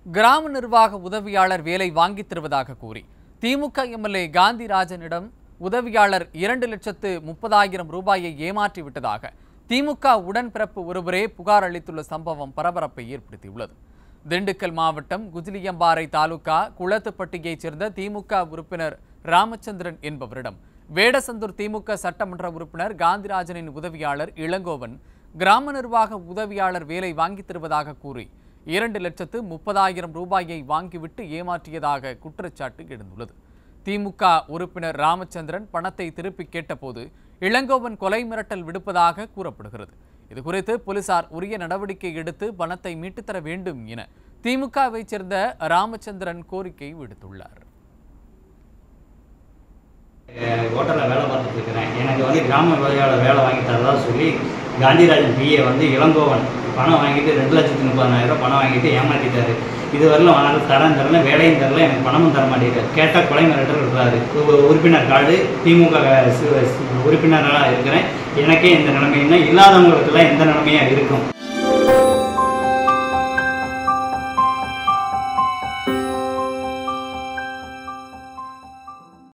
கிராம நிர்வாக உதவியாளர் வேலை வாங்கித் தருவதாக கூறி திமுக எம்எல்ஏ காந்திராஜனிடம் உதவியாளர் 2,30,000 ரூபாயை ஏமாற்றிவிட்டதாக திமுக உடன்பிறப்பு ஒருவரே புகார் அளித்துள்ள சம்பவம் பரபரப்பை ஏற்படுத்தியுள்ளது. திண்டுக்கல் மாவட்டம் குஜிலியம்பாறை தாலுகா குளத்துப்பட்டியைச் சேர்ந்த திமுக உறுப்பினர் ராமச்சந்திரன் என்பவரிடம் வேடசந்தூர் திமுக சட்டமன்ற உறுப்பினர் காந்திராஜனின் உதவியாளர் இளங்கோவன் கிராம நிர்வாக உதவியாளர் வேலை வாங்கித் தருவதாக கூறி 2,30,000 ரூபாயை வாங்கிவிட்டு ஏமாற்றியதாக குற்றச்சாட்டு எழுந்துள்ளது. திமுக உறுப்பினர் ராமச்சந்திரன் பணத்தை திருப்பி கேட்டபோது இளங்கோவன் கொலை மிரட்டல் விடுப்பதாக கூறப்படுகிறது. இதுகுறித்து போலீசார் உரிய நடவடிக்கை எடுத்து பணத்தை மீட்டுத்தர வேண்டும் என திமுகவை சேர்ந்த ராமச்சந்திரன் கோரிக்கை விடுத்துள்ளார். ஹோட்டலில் வேலை பார்த்துட்டு இருக்கிறேன். எனக்கு கிராம உதவியாளர் வேலை வாங்கி தரதா சொல்லி காந்திராஜன் பிஏ இளங்கோவன் பணம் வாங்கிட்டு 2,30,000 பணம் வாங்கிட்டு ஏமாற்றிட்டாரு. இதுவரையிலும் அவனால் தரல, வேலையும் தரல, எனக்கு பணமும் தர மாட்டேங்கிறார். கேட்டால் கொலை மிரட்டல் விடுறாரு. உறுப்பினர் கார்டு திமுக உறுப்பினராக இருக்கிறேன். எனக்கே இந்த நிலைமைன்னா இல்லாதவங்களுக்கெல்லாம் எந்த நிலைமையாக இருக்கும்.